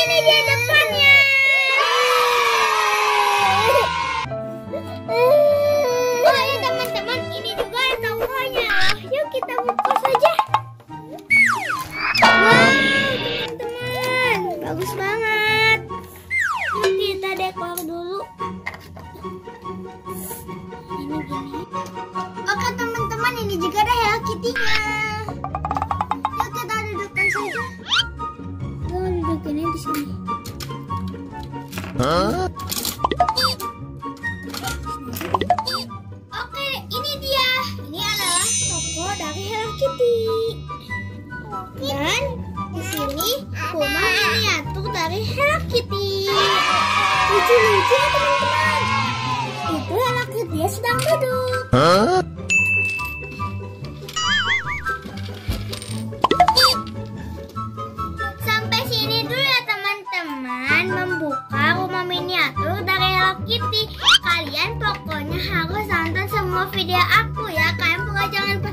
Ini dia depannya. Oh ya teman-teman, ini juga ada tokonya. Yuk kita buka saja. Wow teman-teman, bagus banget. Kita dekor dulu. Ini gini. Oke teman-teman, ini juga ada Hello Kitty-nya. Yuk kita dudukkan saja. Yuk dudukinnya di sini. Oke, ini dia. Ini adalah toko dari Hello Kitty. Dan di sini rumah miniatur dari Hello Kitty. Lucu-lucu ya teman-teman. Itu Hello Kitty sedang duduk. Sampai sini dulu ya teman-teman, membuka rumah miniatur dari Hello Kitty. Kalian pokoknya harus nonton semua video aku ya. Kalian pokoknya jangan